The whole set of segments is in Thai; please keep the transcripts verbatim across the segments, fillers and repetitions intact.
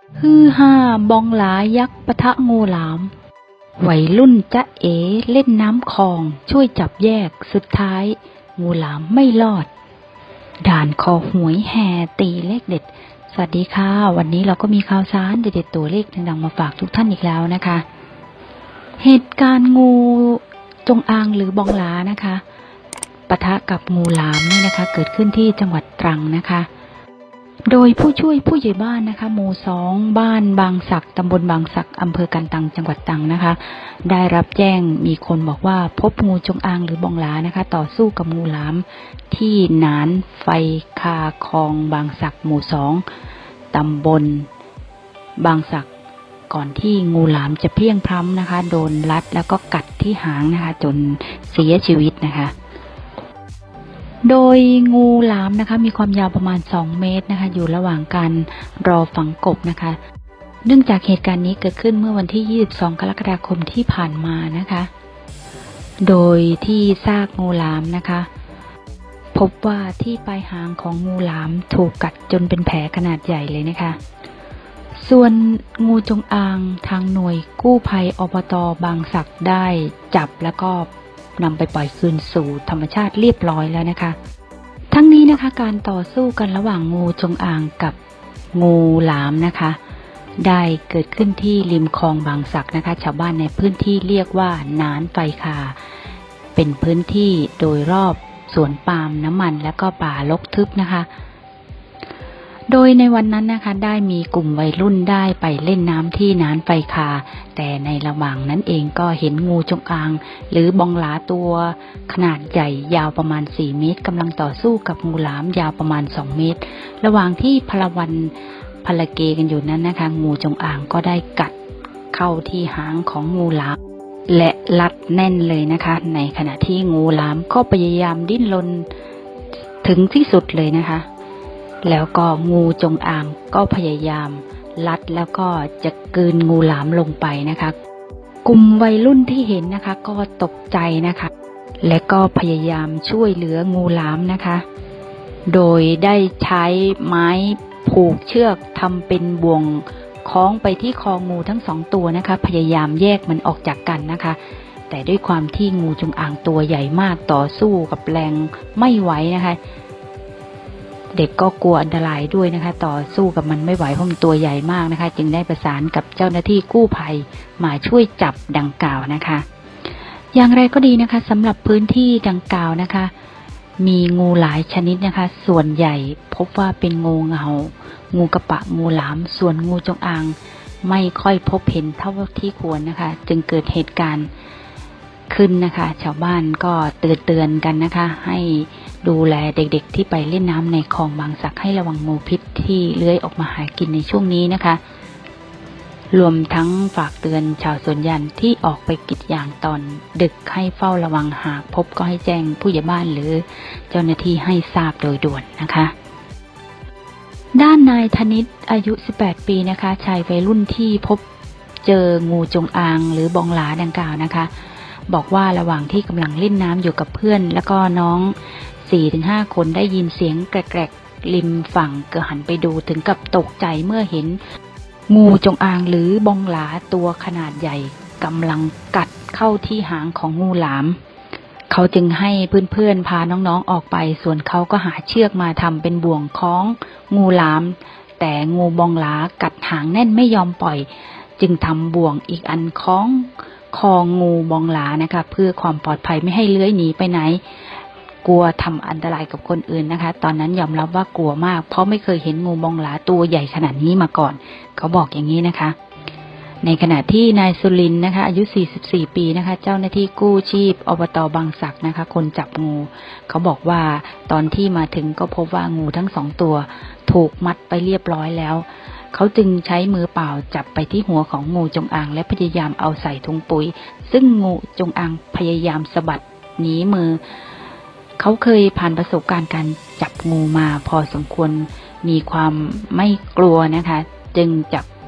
ฮือฮาบองหลายักษ์ปะทะงูหลามวัยรุ่นจ๊ะเอ๋เล่นน้ำคลองช่วยจับแยกสุดท้ายงูหลามไม่รอดด่านคอหวยแห่ตีเลขเด็ดสวัสดีค่ะวันนี้เราก็มีข่าวสารเด็ดๆตัวเลขดังๆมาฝากทุกท่านอีกแล้วนะคะเหตุการณ์งูจงอางหรือบองหลานะคะปะทะกับงูหลามนี่นะคะเกิดขึ้นที่จังหวัดตรังนะคะโดยผู้ช่วยผู้ใหญ่บ้านนะคะหมู่สองบ้านบางสักตำบลบางสักอำเภอกันตังจังหวัดตรังนะคะได้รับแจ้งมีคนบอกว่าพบงูจงอางหรือบองหลานะคะต่อสู้กับงูหลามที่หนานไฟคาคลองบางสักหมู่สองตำบลบางสักก่อนที่งูหลามจะเพี้ยงพล้ำนะคะโดนรัดแล้วก็กัดที่หางนะคะจนเสียชีวิตนะคะโดยงูหลามนะคะมีความยาวประมาณสองเมตรนะคะอยู่ระหว่างการรอฝังกบนะคะเนื่องจากเหตุการณ์นี้เกิดขึ้นเมื่อวันที่ยี่สิบสองกรกฎาคมที่ผ่านมานะคะโดยที่ซากงูหลามนะคะพบว่าที่ปลายหางของงูหลามถูกกัดจนเป็นแผลขนาดใหญ่เลยนะคะส่วนงูจงอางทางหน่วยกู้ภัยอบต.บางสักได้จับแล้วก็นำไปปล่อยคืนสู่ธรรมชาติเรียบร้อยแล้วนะคะทั้งนี้นะคะการต่อสู้กันระหว่างงูจงอางกับงูหลามนะคะได้เกิดขึ้นที่ริมคลองบางสักนะคะชาวบ้านในพื้นที่เรียกว่าหนานไฟคาเป็นพื้นที่โดยรอบสวนปาล์มน้ำมันและก็ป่ารกทึบนะคะโดยในวันนั้นนะคะได้มีกลุ่มวัยรุ่นได้ไปเล่นน้ำที่หนานไฟคาแต่ในระหว่างนั้นเองก็เห็นงูจงอางหรือบองหลาตัวขนาดใหญ่ยาวประมาณสี่เมตรกำลังต่อสู้กับงูหลามยาวประมาณสองเมตรระหว่างที่พลวันพลเกกันอยู่นั้นนะคะงูจงอางก็ได้กัดเข้าที่หางของงูหลามและรัดแน่นเลยนะคะในขณะที่งูหลามก็พยายามดิ้นรนถึงที่สุดเลยนะคะแล้วก็งูจงอางก็พยายามลัดแล้วก็จะกลืนงูหลามลงไปนะคะกลุ่มวัยรุ่นที่เห็นนะคะก็ตกใจนะคะและก็พยายามช่วยเหลืองูหลามนะคะโดยได้ใช้ไม้ผูกเชือกทำเป็นบ่วงคล้องไปที่คองูทั้งสองตัวนะคะพยายามแยกมันออกจากกันนะคะแต่ด้วยความที่งูจงอางตัวใหญ่มากต่อสู้กับแรงไม่ไหวนะคะเด็กก็กลัวอันตรายด้วยนะคะต่อสู้กับมันไม่ไหวเพราะมันตัวใหญ่มากนะคะจึงได้ประสานกับเจ้าหน้าที่กู้ภัยมาช่วยจับดังกล่าวนะคะอย่างไรก็ดีนะคะสำหรับพื้นที่ดังกล่าวนะคะมีงูหลายชนิดนะคะส่วนใหญ่พบว่าเป็นงูเงางูกระปะงูหลามส่วนงูจงอางไม่ค่อยพบเห็นเท่าที่ควรนะคะจึงเกิดเหตุการณ์ขึ้นนะคะชาวบ้านก็เตือนเตือนกันนะคะให้ดูแลเด็กๆที่ไปเล่นน้ำในคลองบางสักให้ระวังงูพิษที่เลื้อยออกมาหากินในช่วงนี้นะคะรวมทั้งฝากเตือนชาวสวนยางที่ออกไปกรีดยางตอนดึกให้เฝ้าระวังหากพบก็ให้แจ้งผู้ใหญ่บ้านหรือเจ้าหน้าที่ให้ทราบโดยด่วนนะคะด้านนายธนิตอายุสิบแปดปีนะคะชายวัยรุ่นที่พบเจองูจงอางหรือบองหลาดังกล่าวนะคะบอกว่าระหว่างที่กำลังเล่นน้ำอยู่กับเพื่อนแล้วก็น้อง สี่ถึงห้า คนได้ยินเสียงแกรกๆริมฝั่งก็หันไปดูถึงกับตกใจเมื่อเห็นงูจงอางหรือบองหลาตัวขนาดใหญ่กำลังกัดเข้าที่หางของงูหลามเขาจึงให้เพื่อนๆพาน้องๆออกไปส่วนเขาก็หาเชือกมาทำเป็นบ่วงคล้องงูหลามแต่งูบองหลากัดหางแน่นไม่ยอมปล่อยจึงทำบ่วงอีกอันคล้องคองูบองหลานะคะเพื่อความปลอดภัยไม่ให้เลื้อยหนีไปไหนกลัวทำอันตรายกับคนอื่นนะคะตอนนั้นยอมรับว่ากลัวมากเพราะไม่เคยเห็นงูบองหลาตัวใหญ่ขนาดนี้มาก่อนเขาบอกอย่างนี้นะคะในขณะที่นายสุรินทร์นะคะอายุสี่สิบสี่ปีนะคะเจ้าหน้าที่กู้ชีพอบต.บางสักนะคะคนจับงูเขาบอกว่าตอนที่มาถึงก็พบว่างูทั้งสองตัวถูกมัดไปเรียบร้อยแล้วเขาจึงใช้มือเปล่าจับไปที่หัวของงูจงอางและพยายามเอาใส่ถุงปุ๋ยซึ่งงูจงอางพยายามสะบัดหนีมือเขาเคยผ่านประสบการณ์การจับงูมาพอสมควรมีความไม่กลัวนะคะจึงจับ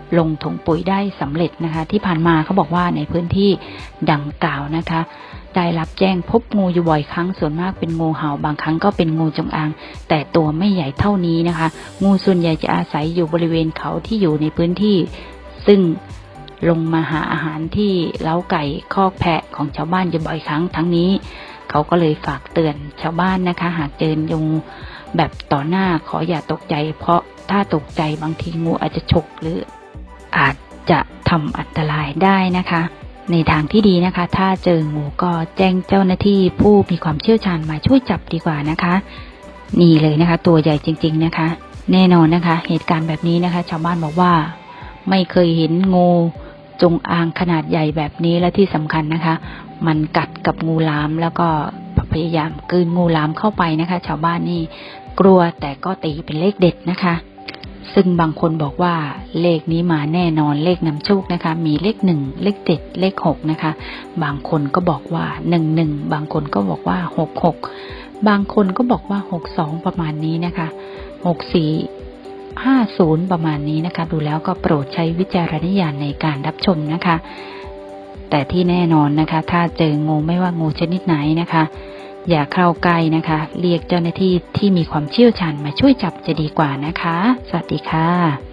ลงถุงปุ๋ยได้สำเร็จนะคะที่ผ่านมาเขาบอกว่าในพื้นที่ดังกล่าวนะคะได้รับแจ้งพบงูอยู่บ่อยครั้งส่วนมากเป็นงูเห่าบางครั้งก็เป็นงูจงอางแต่ตัวไม่ใหญ่เท่านี้นะคะงูส่วนใหญ่จะอาศัยอยู่บริเวณเขาที่อยู่ในพื้นที่ซึ่งลงมาหาอาหารที่เล้าไก่คอกแพะของชาวบ้านอยู่บ่อยครั้งทั้งนี้เขาก็เลยฝากเตือนชาวบ้านนะคะหากเจองูแบบต่อหน้าขออย่าตกใจเพราะถ้าตกใจบางทีงูอาจจะฉกหรืออาจจะทำอันตรายได้นะคะในทางที่ดีนะคะถ้าเจองูก็แจ้งเจ้าหน้าที่ผู้มีความเชี่ยวชาญมาช่วยจับดีกว่านะคะนี่เลยนะคะตัวใหญ่จริงๆนะคะแน่นอนนะคะเหตุการณ์แบบนี้นะคะชาวบ้านบอกว่าไม่เคยเห็นงูจงอางขนาดใหญ่แบบนี้และที่สำคัญนะคะมันกัดกับงูหลามแล้วก็พยายามกลืนงูหลามเข้าไปนะคะชาวบ้านนี่กลัวแต่ก็ตีเป็นเลขเด็ดนะคะซึ่งบางคนบอกว่าเลขนี้มาแน่นอนเลขนำโชคนะคะมีเลขหนึ่งเลขเจ็ดเลขหกนะคะบางคนก็บอกว่าหนึ่งหนึ่งบางคนก็บอกว่าหกหกบางคนก็บอกว่าหกสองประมาณนี้นะคะหกสี่ห้าศูนย์ประมาณนี้นะคะดูแล้วก็โปรดใช้วิจารณญาณในการรับชมนะคะแต่ที่แน่นอนนะคะถ้าเจองูไม่ว่างูชนิดไหนนะคะอย่าเข้าใกล้นะคะเรียกเจ้าหน้าที่ที่มีความเชี่ยวชาญมาช่วยจับจะดีกว่านะคะสวัสดีค่ะ